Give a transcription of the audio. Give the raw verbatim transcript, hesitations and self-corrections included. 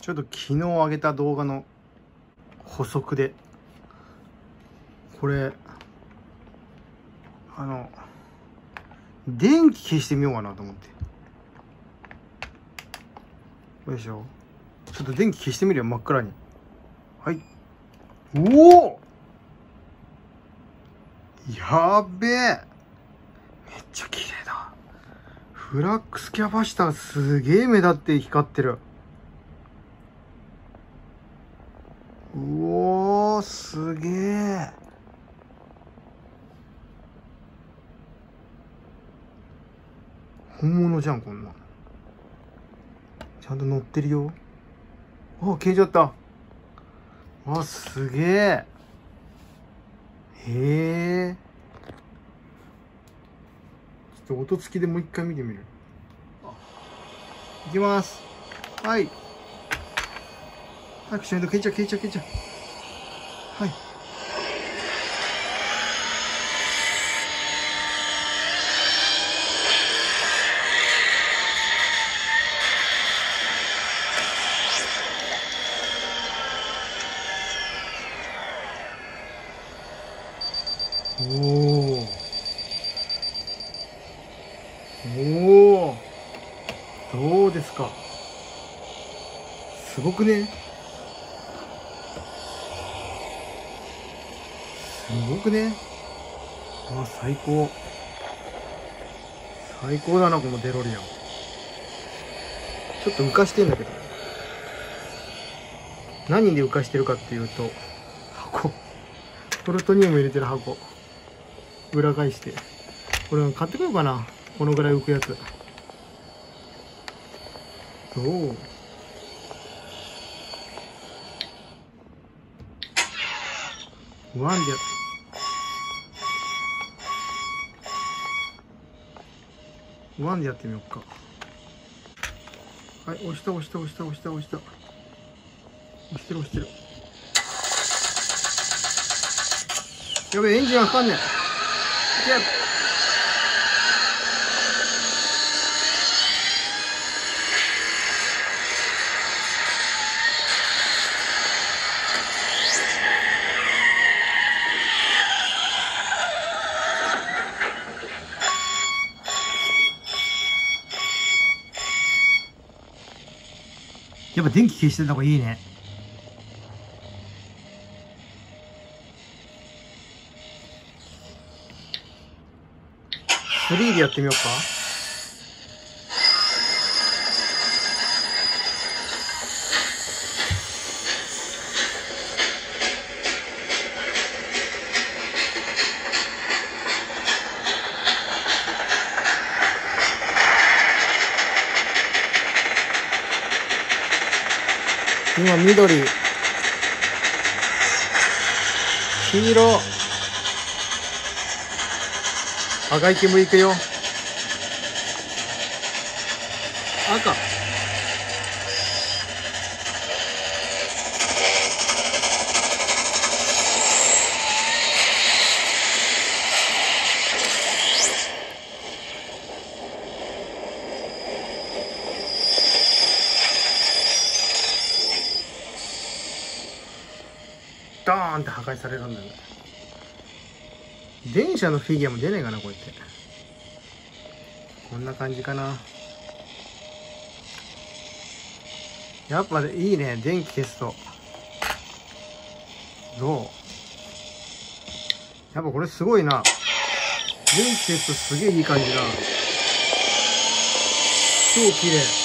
ちょっと昨日上げた動画の補足で、これあの電気消してみようかなと思って。よいしょ。ちょっと電気消してみるよ、真っ暗に。はい。おお、やっべえ、めっちゃ綺麗だ。フラックスキャパシターすげえ目立って光ってる。うおー、すげえ。本物じゃん、こんなん。ちゃんと乗ってるよ。あ、消えちゃった。あ、すげえ。へえ。ちょっと音付きでもう一回見てみる。いきます。はい。早くしないと消えちゃう、消えちゃう、消えちゃう。はい。おお。おお。どうですか。すごくね。すごくね。あ、最高。最高だな、このデロリアン。ちょっと浮かしてんだけど。何で浮かしてるかっていうと、箱。プルトニウム入れてる箱。裏返して。これ買ってこようかな。このぐらい浮くやつ。どう？ワンでやっワンでやってみようか。はい、押した押した押した押した押した押してる押してる。やべえ、エンジンがかかんねえ。いけ。やっぱ電気消してた方がいいね。スリーでやってみようか。今緑、黄色、赤い煙いくよ。赤。ドーンって破壊されるんだよね。電車のフィギュアも出ねえかな、こうやって。こんな感じかな。やっぱいいね、電気消すと。どう？やっぱこれすごいな。電気消すとすげえいい感じだ。超綺麗。